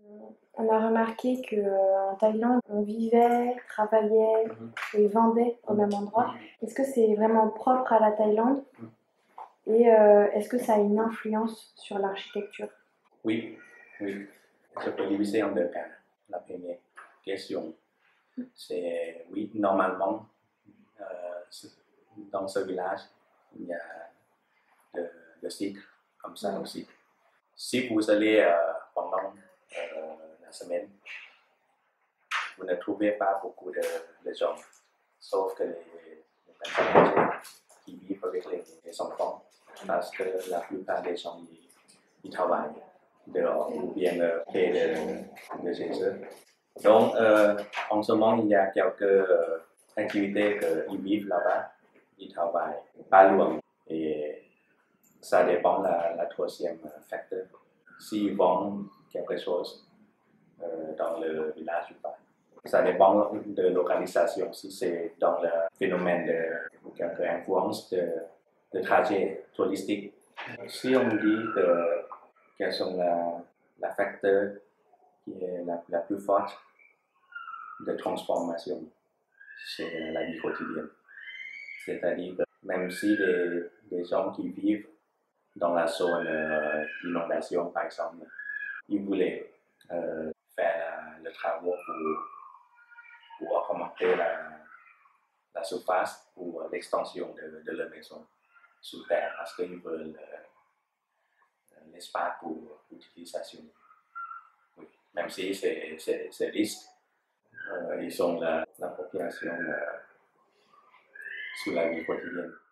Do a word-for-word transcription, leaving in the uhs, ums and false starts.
On a remarqué qu'en Thaïlande, on vivait, travaillait et vendait au même endroit. Est-ce que c'est vraiment propre à la Thaïlande? Et euh, est-ce que ça a une influence sur l'architecture? Oui, oui. Je peux diviser en deux cas. La première question, c'est oui, normalement, euh, dans ce village, il y a de, de cycles comme ça aussi. Si vous allez euh, pendant euh, la semaine, vous ne trouvez pas beaucoup de, de gens, sauf que les, les personnes âgées qui vivent avec les, les enfants, parce que la plupart des gens ils, ils travaillent dehors ou bien euh, près de, de chez eux. Donc, euh, en ce moment, il y a quelques euh, activités qu'ils vivent là-bas, ils travaillent pas loin. Et ça dépend de la, la troisième facteur. S'ils vendent quelque chose euh, dans le village ou pas. Ça dépend de localisation, si c'est dans le phénomène de quelques influences de, de trajet touristique. Si on dit que quels sont la, la facteur qui est la, la plus forte de transformation, c'est la vie quotidienne. C'est-à-dire que même si des, des gens qui vivent dans la zone euh, d'inondation, par exemple, ils voulaient euh, faire le travail pour, pour augmenter la, la surface ou l'extension de, de leur maison sous terre parce qu'ils veulent euh, l'espace pour l'utilisation. Oui. Même si c'est, c'est, c'est risque, euh, ils ont la, la population euh, sur la vie quotidienne.